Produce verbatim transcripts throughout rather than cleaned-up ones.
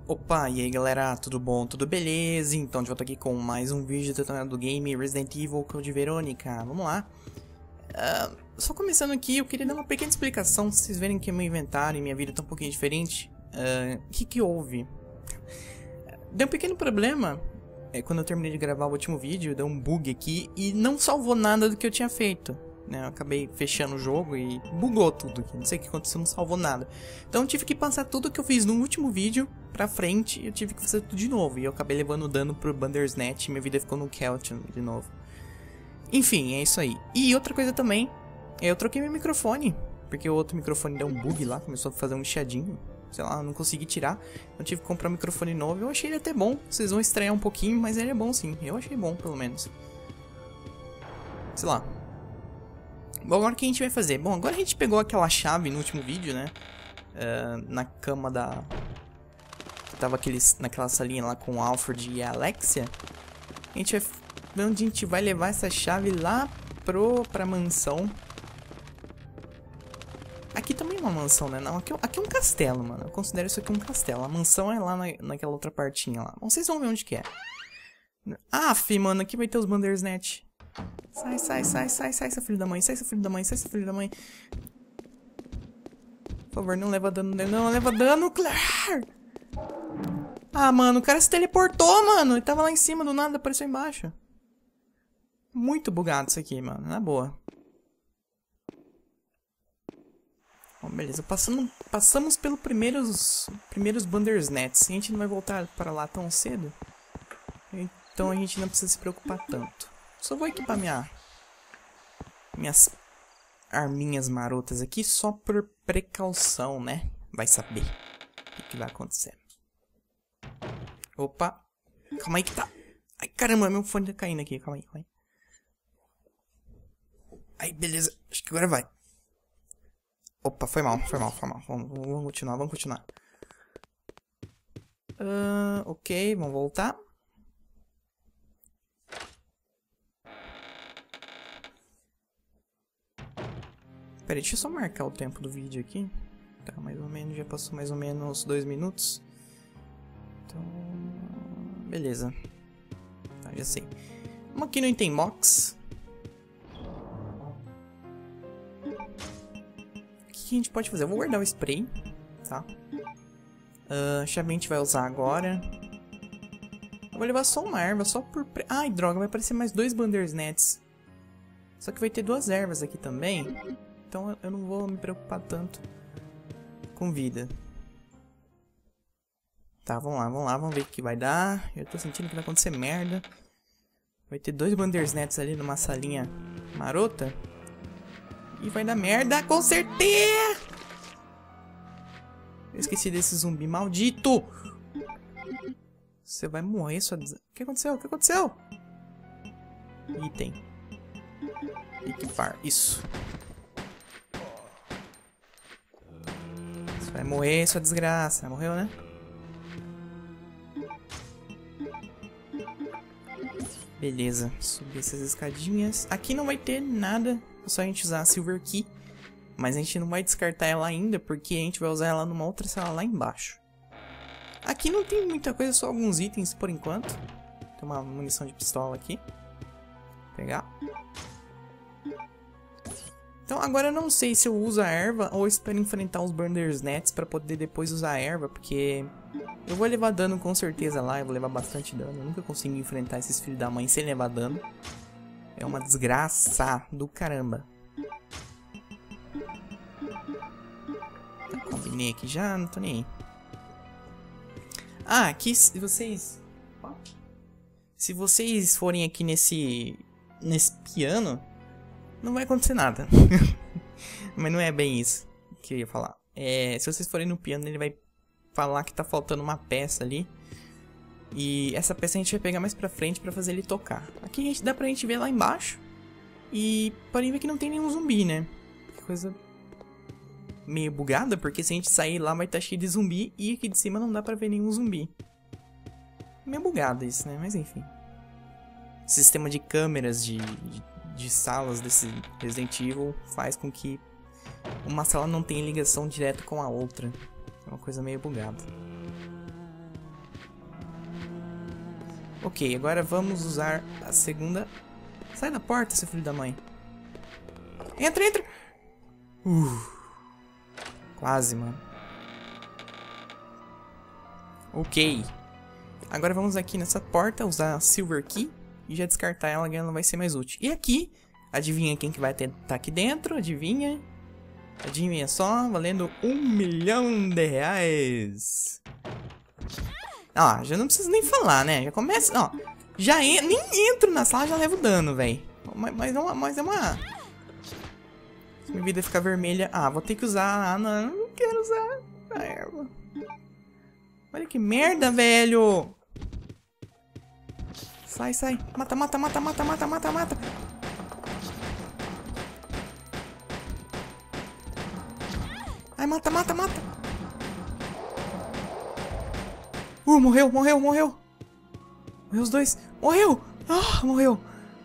Opa, e aí galera, tudo bom? Tudo beleza? Então, de volta aqui com mais um vídeo do tutorial do game Resident Evil Code Verônica. Vamos lá. Uh, só começando aqui, eu queria dar uma pequena explicação, se vocês verem que meu inventário e minha vida tá um pouquinho diferente. O uh, que que houve? Deu um pequeno problema é, quando eu terminei de gravar o último vídeo, deu um bug aqui e não salvou nada do que eu tinha feito. Eu acabei fechando o jogo e bugou tudo aqui. Não sei o que aconteceu, não salvou nada. Então eu tive que passar tudo que eu fiz no último vídeo pra frente e eu tive que fazer tudo de novo. E eu acabei levando dano pro Bandersnatch e minha vida ficou no Kelton de novo. Enfim, é isso aí. E outra coisa também, eu troquei meu microfone. Porque o outro microfone deu um bug lá, começou a fazer um chiadinho. Sei lá, não consegui tirar. Eu tive que comprar um microfone novo. Eu achei ele até bom. Vocês vão estranhar um pouquinho, mas ele é bom sim. Eu achei bom, pelo menos. Sei lá. Bom, agora o que a gente vai fazer? Bom, agora a gente pegou aquela chave no último vídeo, né? Uh, na cama da... Que tava aqueles, naquela salinha lá com o Alfred e a Alexia. A gente vai ver onde a gente vai levar essa chave lá pro, pra mansão. Aqui também é uma mansão, né? Não, aqui, aqui é um castelo, mano. Eu considero isso aqui um castelo. A mansão é lá na, naquela outra partinha lá. Bom, vocês vão ver onde que é. Ah, fi, mano, aqui vai ter os Bandersnatch. Sai, sai, sai, sai, sai, seu filho da mãe, sai, seu filho da mãe, sai, seu filho da mãe. Por favor, não leva dano, não leva dano, Claire. Ah, mano, o cara se teleportou, mano. Ele tava lá em cima, do nada, apareceu embaixo. Muito bugado isso aqui, mano, na boa. Bom, beleza, passando, passamos pelos primeiros, primeiros Bandersnatch. A gente não vai voltar para lá tão cedo. Então a gente não precisa se preocupar tanto. Só vou equipar minha, minhas arminhas marotas aqui só por precaução, né? Vai saber o que, que vai acontecer. Opa, calma aí que tá. Ai, caramba, meu fone tá caindo aqui. Calma aí, calma aí. Aí, beleza. Acho que agora vai. Opa, foi mal, foi mal, foi mal. Vamos, vamos continuar, vamos continuar. Uh, ok, vamos voltar. Peraí, deixa eu só marcar o tempo do vídeo aqui. Tá, mais ou menos, já passou mais ou menos dois minutos. Então, beleza. Tá, já sei. Vamos aqui no Item Box. O que a gente pode fazer? Eu vou guardar o spray, tá? Uh, a chave a gente vai usar agora. Eu vou levar só uma erva, só por... Pre... Ai, droga, vai aparecer mais dois Bandersnatch. Só que vai ter duas ervas aqui também. Então eu não vou me preocupar tanto com vida. Tá, vamos lá, vamos lá, vamos ver o que vai dar. Eu tô sentindo que vai acontecer merda. Vai ter dois Bandersnatch ali numa salinha marota. E vai dar merda, com certeza! Eu esqueci desse zumbi maldito! Você vai morrer, sua... Des... O que aconteceu? O que aconteceu? Item. Equipar, isso. Você vai morrer, sua desgraça. Morreu, né? Beleza, subir essas escadinhas. Aqui não vai ter nada, é só a gente usar a Silver Key. Mas a gente não vai descartar ela ainda, porque a gente vai usar ela numa outra sala lá embaixo. Aqui não tem muita coisa, só alguns itens por enquanto. Tem uma munição de pistola aqui. Vou pegar. Então agora eu não sei se eu uso a erva ou espero enfrentar os Bandersnatch pra poder depois usar a erva, porque eu vou levar dano com certeza lá, eu vou levar bastante dano. Eu nunca consigo enfrentar esses filhos da mãe sem levar dano. É uma desgraça do caramba. Tá, combinei aqui já, não tô nem aí. Ah, aqui se vocês... Se vocês forem aqui nesse... Nesse piano... Não vai acontecer nada. Mas não é bem isso que eu ia falar. É, se vocês forem no piano, ele vai falar que tá faltando uma peça ali. E essa peça a gente vai pegar mais pra frente pra fazer ele tocar. Aqui a gente, dá pra gente ver lá embaixo. E podem ver que não tem nenhum zumbi, né? Que coisa meio bugada, porque se a gente sair lá vai estar cheio de zumbi. E aqui de cima não dá pra ver nenhum zumbi. Meio bugado isso, né? Mas enfim. Sistema de câmeras de... de de salas desse Resident Evil faz com que uma sala não tenha ligação direta com a outra. É uma coisa meio bugada. Ok, agora vamos usar a segunda... Sai da porta, seu filho da mãe. Entra, entra! Uh, quase, mano. Ok. Agora vamos aqui nessa porta, usar a Silver Key e já descartar ela, que ela não vai ser mais útil. E aqui, adivinha quem que vai estar aqui dentro? Adivinha? Adivinha só, valendo um milhão de reais. Ó, já não preciso nem falar, né? Já começa, ó. Já en nem entro na sala, já levo dano, velho. Mas, mas, é uma, mas é uma... Se minha vida ficar vermelha... Ah, vou ter que usar... Ah, não, não quero usar a erva. Olha que merda, velho. Sai, sai. Mata, mata, mata, mata, mata, mata, mata. Ai, mata, mata, mata. Uh, morreu, morreu, morreu. Morreu os dois. Morreu. Ah, morreu.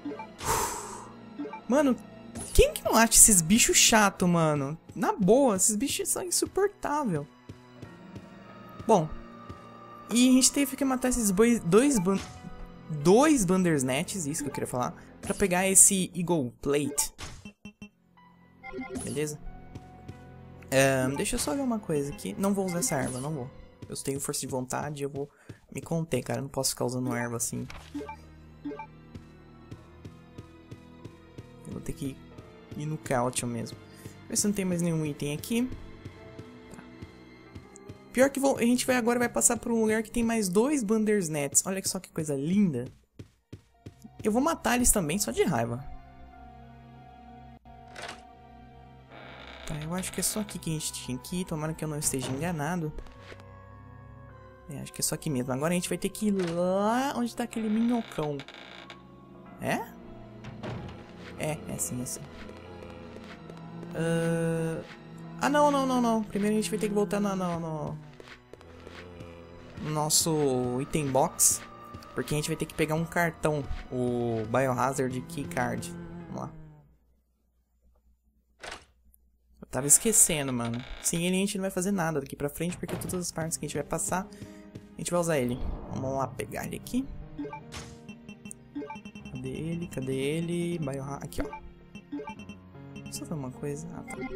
Mano, quem que não acha esses bichos chatos, mano? Na boa, esses bichos são insuportáveis. Bom. E a gente teve que matar esses bois, dois, ban dois Bandersnatches, isso que eu queria falar, pra pegar esse Eagle Plate. Beleza? Um, deixa eu só ver uma coisa aqui. Não vou usar essa erva, não vou. Eu tenho força de vontade, eu vou me conter, cara. Eu não posso ficar usando erva assim. Eu vou ter que ir no Caution mesmo. Ver se não tem mais nenhum item aqui. Tá. Pior que vou, a gente vai agora vai passar por um lugar que tem mais dois Bandersnatches. Olha só que coisa linda. Eu vou matar eles também, só de raiva. Tá, eu acho que é só aqui que a gente tinha que ir. Tomara que eu não esteja enganado. É, acho que é só aqui mesmo. Agora a gente vai ter que ir lá onde tá aquele minhocão. É? É, é assim, é assim. Uh... Ah, não, não, não, não. Primeiro a gente vai ter que voltar no, no, no... no nosso item box. Porque a gente vai ter que pegar um cartão. O Biohazard Keycard. Vamos lá. Eu tava esquecendo, mano. Sem ele a gente não vai fazer nada daqui pra frente. Porque todas as partes que a gente vai passar, a gente vai usar ele. Vamos lá pegar ele aqui. Cadê ele? Cadê ele? Biohazard. Aqui, ó. Deixa eu ver uma coisa. Ah, tá.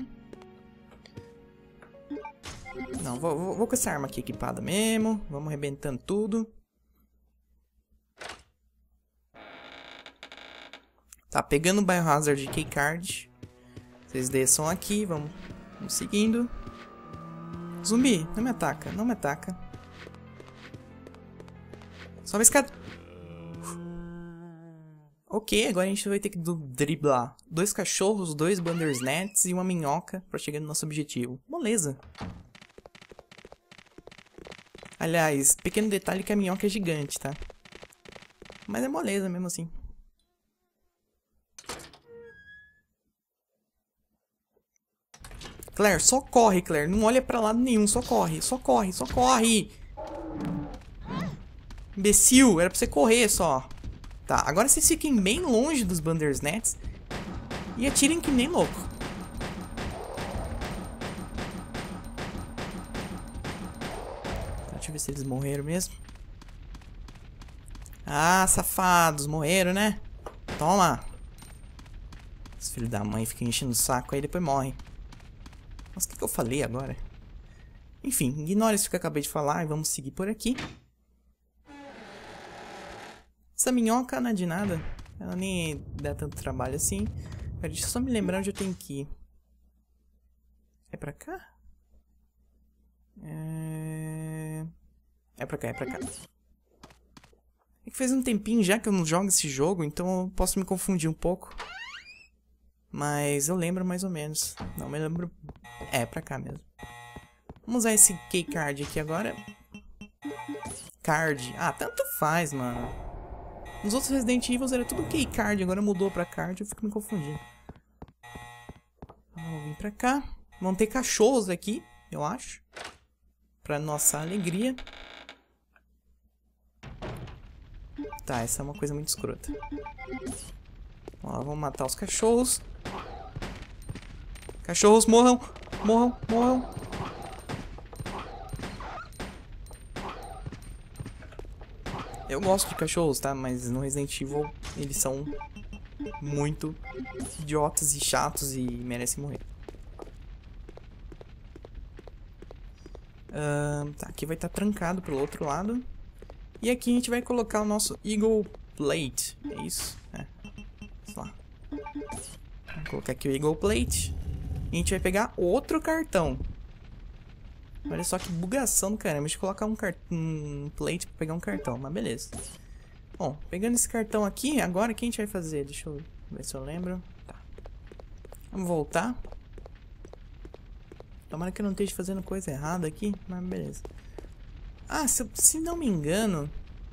Não, vou, vou, vou com essa arma aqui equipada mesmo. Vamos arrebentando tudo. Tá, pegando o Biohazard Keycard. Vocês desçam aqui, vamos, vamos seguindo. Zumbi, não me ataca, não me ataca. Sobe a escada. Ok, agora a gente vai ter que driblar dois cachorros, dois Bandersnatches e uma minhoca pra chegar no nosso objetivo. Moleza. Aliás, pequeno detalhe que a minhoca é gigante, tá? Mas é moleza mesmo assim. Claire, só corre, Claire. Não olha pra lado nenhum, só corre, só corre, só corre. Imbecil, era pra você correr só. Tá, agora vocês fiquem bem longe dos Bandersnatches e atirem que nem louco. Tá, deixa eu ver se eles morreram mesmo. Ah, safados, morreram, né? Toma. Os filhos da mãe ficam enchendo o saco aí e depois morrem. Nossa, o que, que eu falei agora? Enfim, ignore isso que eu acabei de falar e vamos seguir por aqui. Essa minhoca não é de nada. Ela nem dá tanto trabalho assim. Pera, deixa eu só me lembrar onde eu tenho que ir. É pra cá? É... É pra cá, é pra cá. É que faz um tempinho já que eu não jogo esse jogo, então eu posso me confundir um pouco. Mas eu lembro mais ou menos. Não me lembro... É, pra cá mesmo. Vamos usar esse Keycard aqui agora. Card. Ah, tanto faz, mano. Nos outros Resident Evil era tudo Keycard, agora mudou pra card, eu fico me confundindo. Vamos vir pra cá. Vão ter cachorros aqui, eu acho. Pra nossa alegria. Tá, essa é uma coisa muito escrota. Vamos lá, vamos matar os cachorros. Cachorros, morram! Morram, morram! Eu gosto de cachorros, tá? Mas no Resident Evil eles são muito idiotas e chatos e merecem morrer. Uh, tá, aqui vai estar tá trancado pelo outro lado. E aqui a gente vai colocar o nosso Eagle Plate. É isso? É. Vamos lá. Vou colocar aqui o Eagle Plate. E a gente vai pegar outro cartão. Olha só que bugação do caramba. Deixa eu colocar um, cart... um plate pra pegar um cartão, mas beleza. Bom, pegando esse cartão aqui, agora o que a gente vai fazer? Deixa eu ver se eu lembro. Tá. Vamos voltar. Tomara que eu não esteja fazendo coisa errada aqui, mas beleza. Ah, se, eu, se não me engano,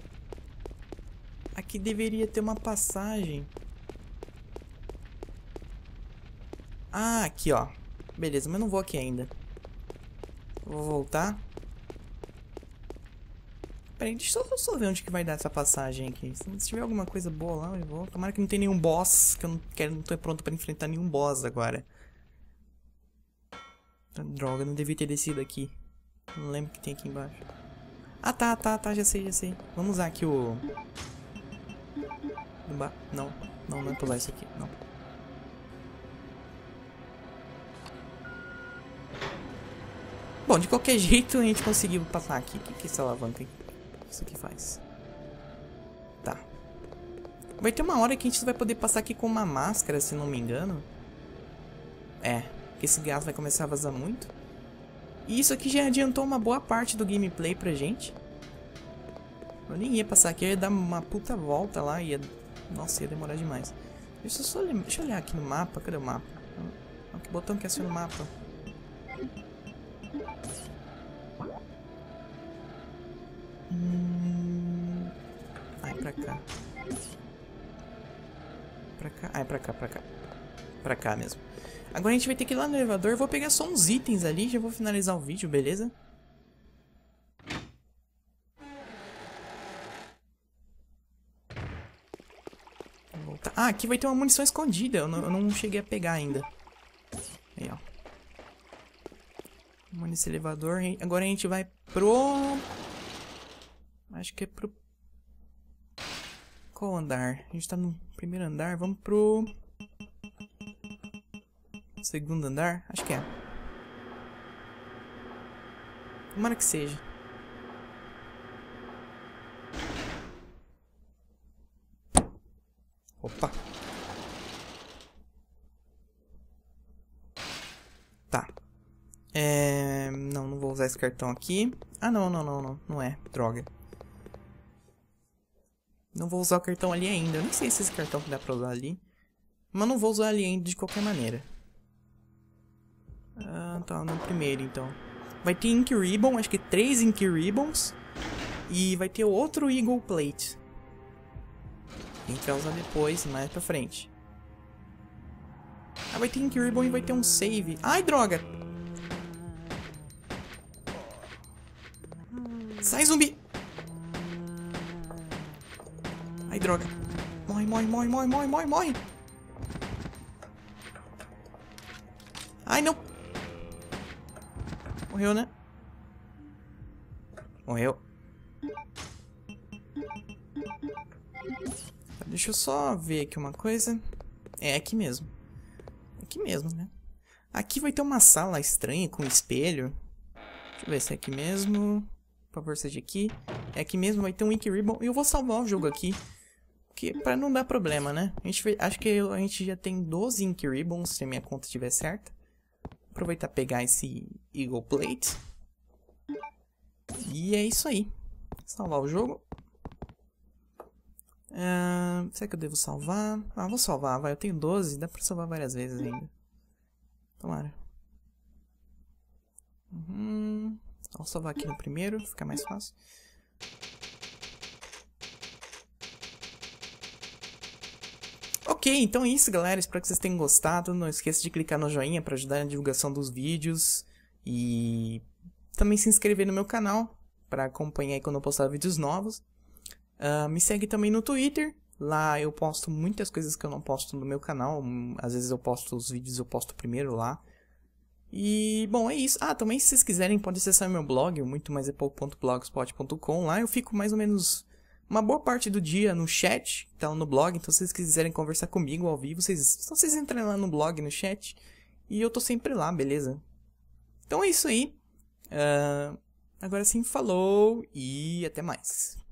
aqui deveria ter uma passagem. Ah, aqui ó. Beleza, mas não vou aqui ainda. Vou voltar. Peraí, deixa eu só ver onde que vai dar essa passagem aqui. Se tiver alguma coisa boa lá, eu vou. Tomara que não tenha nenhum boss, que eu não, quero, não tô pronto pra enfrentar nenhum boss agora. Droga, não devia ter descido aqui. Não lembro o que tem aqui embaixo. Ah, tá, tá, tá, já sei, já sei. Vamos usar aqui o... Não, não, não é pular isso aqui, não. Bom, de qualquer jeito a gente conseguiu passar aqui. O que, que essa alavanca aqui? Isso aqui faz? Tá. Vai ter uma hora que a gente vai poder passar aqui com uma máscara, se não me engano. É, que esse gás vai começar a vazar muito. E isso aqui já adiantou uma boa parte do gameplay pra gente. Eu nem ia passar aqui, eu ia dar uma puta volta lá, ia... Nossa, ia demorar demais. Deixa eu só lembrar, deixa eu olhar aqui no mapa, cadê o mapa? Que botão que é assim no mapa? Hum... Ah, é pra cá. Pra cá? Ah, é pra cá, pra cá. Pra cá mesmo. Agora a gente vai ter que ir lá no elevador. Eu vou pegar só uns itens ali e já vou finalizar o vídeo, beleza? Vou voltar. Ah, aqui vai ter uma munição escondida. Eu não, eu não cheguei a pegar ainda. Aí, ó. Vamos nesse elevador. Agora a gente vai pro... Acho que é pro... Qual andar? A gente tá no primeiro andar. Vamos pro... Segundo andar? Acho que é. Tomara que seja. Opa. Tá. É... Não, não vou usar esse cartão aqui. Ah, não, não, não, não. Não é. Droga. Não vou usar o cartão ali ainda. Eu nem sei se esse cartão que dá pra usar ali. Mas não vou usar ali ainda de qualquer maneira. Ah, tá, no primeiro então. Vai ter Ink Ribbon, acho que três Ink Ribbons. E vai ter outro Eagle Plate. A gente vai usar depois, mais pra frente. Ah, vai ter Ink Ribbon e vai ter um save. Ai, droga! Sai, zumbi! Ai, droga! Morre, morre, morre, morre, morre, morre, morre! Ai, não! Morreu, né? Morreu. Deixa eu só ver aqui uma coisa. É aqui mesmo. Aqui mesmo, né? Aqui vai ter uma sala estranha com espelho. Deixa eu ver se é aqui mesmo. Por favor, seja aqui. É aqui mesmo, vai ter um Ink Ribbon. E eu vou salvar o jogo aqui. Que, pra não dar problema, né? A gente, acho que a gente já tem doze Ink Ribbons, se a minha conta estiver certa. Aproveitar e pegar esse Eagle Plate. E é isso aí. Salvar o jogo. Uh, será que eu devo salvar? Ah, vou salvar, vai. Eu tenho doze, dá pra salvar várias vezes ainda. Tomara. Uhum. Vou salvar aqui no primeiro, fica mais fácil. Ok, então é isso, galera. Espero que vocês tenham gostado. Não esqueça de clicar no joinha para ajudar na divulgação dos vídeos. E também se inscrever no meu canal para acompanhar aí quando eu postar vídeos novos. Uh, me segue também no Twitter. Lá eu posto muitas coisas que eu não posto no meu canal. Às vezes eu posto os vídeos, eu posto primeiro lá. E, bom, é isso. Ah, também se vocês quiserem, pode acessar meu blog, muito mais é pouco ponto blogspot ponto com. Lá eu fico mais ou menos uma boa parte do dia no chat, então no blog. Então se vocês quiserem conversar comigo ao vivo, vocês, só vocês entrem lá no blog, no chat. E eu tô sempre lá, beleza? Então é isso aí. Uh, agora sim, falou e até mais.